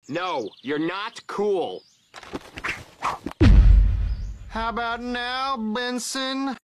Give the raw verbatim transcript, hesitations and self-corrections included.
No, you're not cool. How about now, Benson?